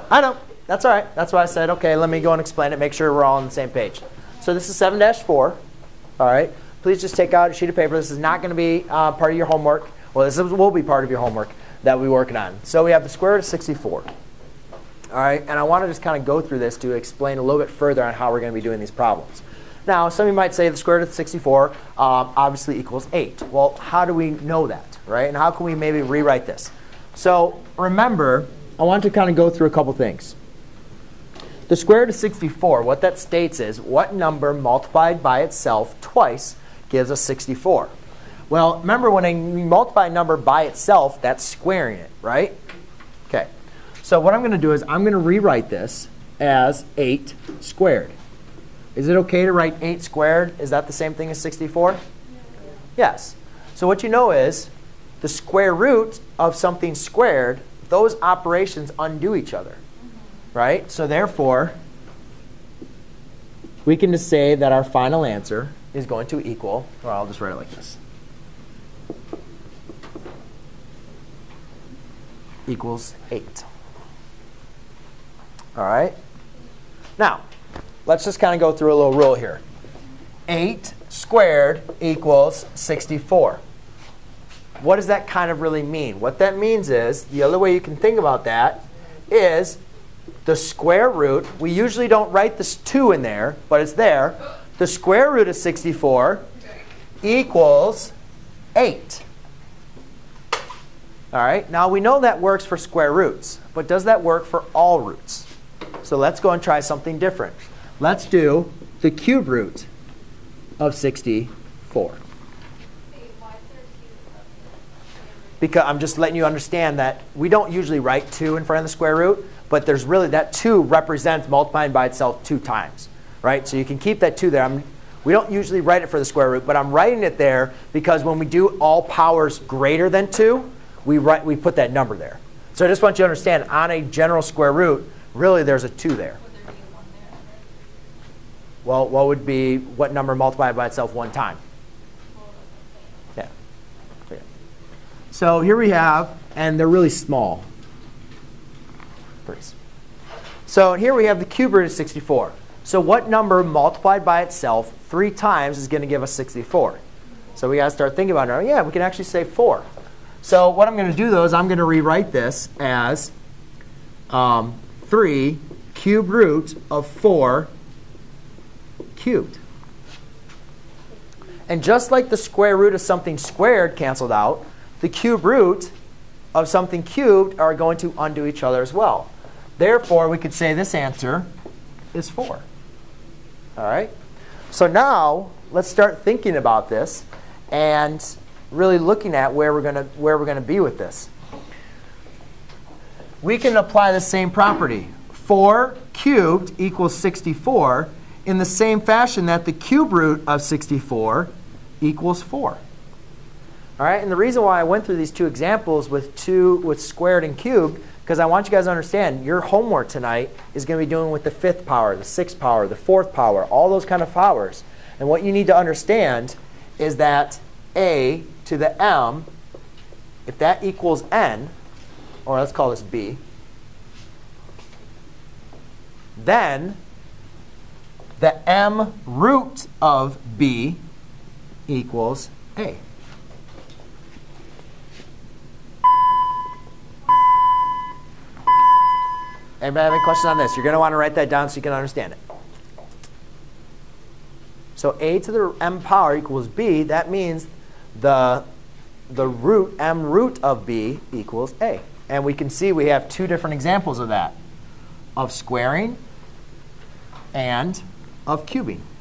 I know. That's all right. That's why I said, OK, let me go and explain it, make sure we're all on the same page. So this is 7-4. All right. Please just take out a sheet of paper. This is not going to be part of your homework. Well, this will be part of your homework that we're working on. So we have the square root of 64. All right. And I want to just kind of go through this to explain a little bit further on how we're going to be doing these problems. Now, some of you might say the square root of 64 obviously equals 8. Well, how do we know that, right? And how can we maybe rewrite this? So remember, I want to kind of go through a couple things. The square root of 64, what that states is what number multiplied by itself twice gives us 64. Well, remember when I multiply a number by itself, that's squaring it, right? OK. So what I'm going to do is I'm going to rewrite this as 8 squared. Is it OK to write 8 squared? Is that the same thing as 64? Yes. So what you know is the square root of something squared, those operations undo each other, right? So therefore, we can just say that our final answer is going to equal, well, I'll just write it like this, equals 8. All right? Now, let's just kind of go through a little rule here. 8 squared equals 64. What does that kind of really mean? What that means is, the other way you can think about that is the square root. We usually don't write this 2 in there, but it's there. The square root of 64 equals 8. All right? Now, we know that works for square roots. But does that work for all roots? So let's go and try something different. Let's do the cube root of 64. Because I'm just letting you understand that we don't usually write 2 in front of the square root. But there's really that 2 represents multiplying by itself 2 times. Right? So you can keep that 2 there. We don't usually write it for the square root. But I'm writing it there because when we do all powers greater than 2, we put that number there. So I just want you to understand, on a general square root, really there's a 2 there. Would there be a 1 there? Well, what would be what number multiplied by itself 1 time? Yeah. Okay. So here we have, and they're really small. So here we have the cube root of 64. So what number multiplied by itself 3 times is going to give us 64? So we got to start thinking about it. Yeah, we can actually say 4. So what I'm going to do, though, is I'm going to rewrite this as 3 cube root of 4 cubed. And just like the square root of something squared canceled out, the cube root of something cubed are going to undo each other as well. Therefore, we could say this answer is 4. All right? So now, let's start thinking about this and really looking at where we're going to be with this. We can apply the same property. 4 cubed equals 64 in the same fashion that the cube root of 64 equals 4. All right? And the reason why I went through these 2 examples with squared and cubed, because I want you guys to understand your homework tonight is going to be doing with the 5th power, the 6th power, the 4th power, all those kind of powers. And what you need to understand is that a to the m, if that equals n, or let's call this b, then the m root of b equals a. Anybody have any questions on this? You're going to want to write that down so you can understand it. So a to the m power equals b. That means the root, m root of b equals a. And we can see we have 2 different examples of that, of squaring and of cubing.